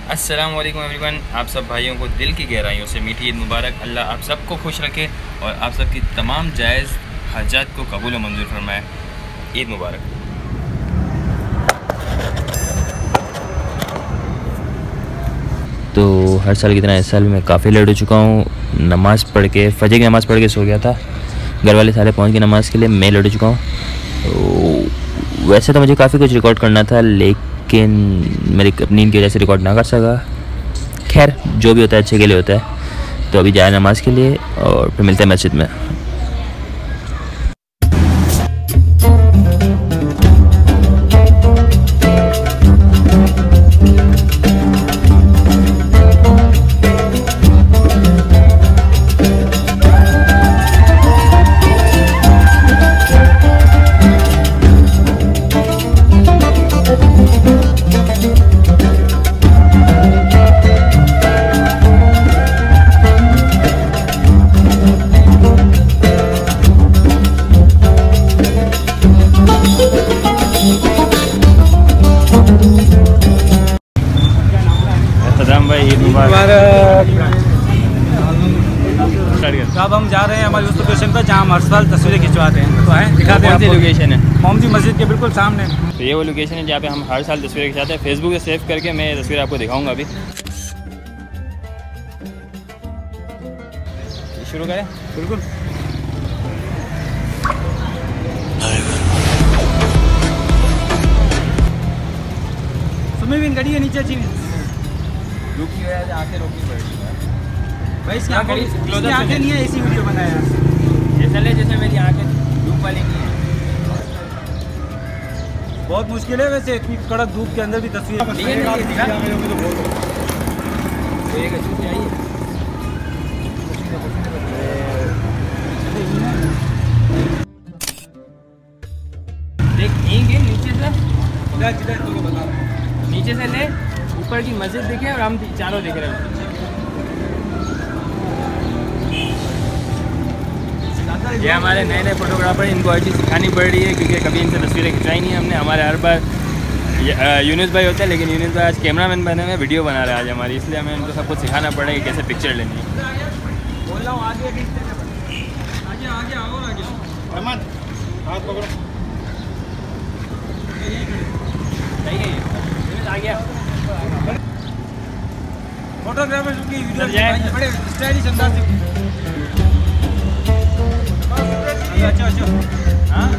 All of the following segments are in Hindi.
अस्सलाम वालेकुम एवरीवन, आप सब भाइयों को दिल की गहराइयों से मीठी ईद मुबारक। अल्लाह आप सबको खुश रखे और आप सबकी तमाम जायज़ हाजात को कबूल व मंजूर फरमाए। ईद मुबारक। तो हर साल की तरह इस साल मैं काफ़ी लेट हो चुका हूँ। नमाज़ पढ़ के फजर की नमाज़ पढ़ के सो गया था। घर वाले सारे पहुँच गए नमाज़ के लिए, मैं लेट हो चुका हूँ। तो वैसे तो मुझे काफ़ी कुछ रिकॉर्ड करना था, लेकिन मेरी नींद की वजह से रिकॉर्ड ना कर सका। खैर, जो भी होता है अच्छे के लिए होता है। तो अभी जाए नमाज़ के लिए और फिर मिलते हैं मस्जिद में। भाई ईद मुबारक। अब हम जा रहे हैं हमारी उस लोकेशन पर जहाँ हम हर साल तस्वीरें खिंचवाते हैं। तो आए दिखाते हैं। कौन सी लोकेशन है? मोमजी मस्जिद के बिल्कुल सामने। तो ये वो लोकेशन है जहाँ पे हम हर साल तस्वीरें खिंचाते हैं। फेसबुक से सेव करके मैं ये तस्वीर आपको दिखाऊंगा। अभी शुरू करें? बिल्कुल। सुमी भी गड़ी है नीचे अच्छी धूप की वजह से आंखें रोकनी पड़ रही है भाई। इसकी आंखें नहीं है, ऐसी वीडियो बनाया जैसे मेरी आंखें धूप वाली नहीं है। बहुत मुश्किल है वैसे इतनी कड़क धूप के अंदर भी तस्वीर। नीचे से ले, ऊपर की मस्जिद दिखे और हम चारों दिख रहे हैं। ये हमारे नए नए फोटोग्राफर, इनको हर चीज़ सिखानी पड़ रही है क्योंकि कभी इनसे तस्वीरें खिंचाई नहीं हमने। हमारे हर बार यूनुस भाई होते हैं, लेकिन यूनुस भाई आज कैमरामैन बने हुए वीडियो बना रहे हैं आज हमारी, इसलिए हमें उनको सब कुछ सिखाना पड़ा कि कैसे पिक्चर लेनी है। बोल रहा हूँ आगे हाथ पकड़ो। आ गया फोटोग्राफर की वीडियो बड़े स्टाइलिश अंदाज से। अच्छा हाँ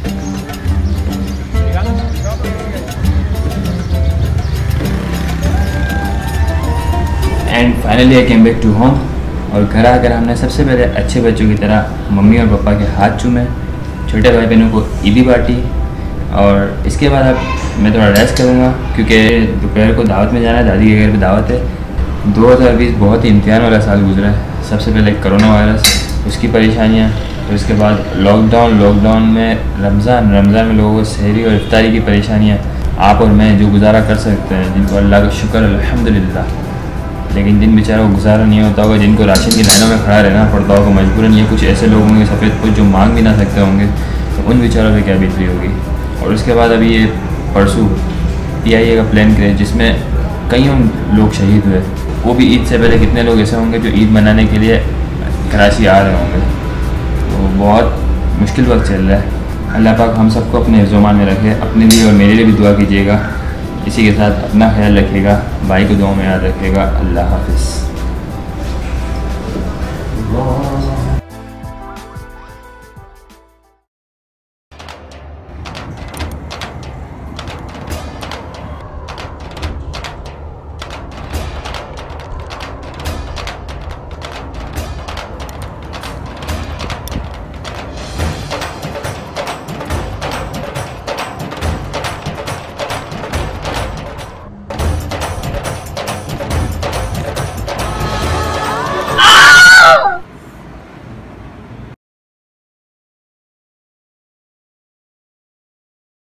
and finally I came back to home. और घर आकर हमने सबसे पहले अच्छे बच्चों की तरह मम्मी और पापा के हाथ चूमे, छोटे भाई बहनों को ईदी बांटी और इसके बाद अब मैं थोड़ा रेस्ट करूँगा क्योंकि दोपहर को दावत में जाना है। दादी के घर पे दावत है। 2020 बहुत ही इम्तिहान वाला साल गुजरा है। सबसे पहले कोरोना वायरस, उसकी परेशानियाँ, फिर उसके बाद लॉकडाउन में रमज़ान में लोगों को सहरी और इफ्तारी की परेशानियाँ। आप और मैं जो गुजारा कर सकते हैं, जिनको अल्लाह का शुक्र अल्हम्दुलिल्लाह, लेकिन जिन बेचारों को गुजारा नहीं होता होगा, जिनको राशन की लाइनों में खड़ा रहना पड़ता होगा मजबूरन, ये कुछ ऐसे लोग होंगे सफ़ेद कुछ जो मांग भी ना सकते होंगे, तो उन बेचारों पर क्या बीतती होगी। और उसके बाद अभी ये परसों PIA का प्लान करे जिसमें कईयों लोग शहीद हुए। वो भी ईद से पहले कितने लोग ऐसे होंगे जो ईद मनाने के लिए कराची आ रहे होंगे। तो बहुत मुश्किल वक्त चल रहा है। अल्लाह पाक हम सबको अपने हिफ्ज़-ओ-मान में रखे। अपने लिए और मेरे लिए भी दुआ कीजिएगा। इसी के साथ अपना ख्याल रखिएगा, भाई को दुआ में याद रखिएगा। अल्लाह हाफ़िज़।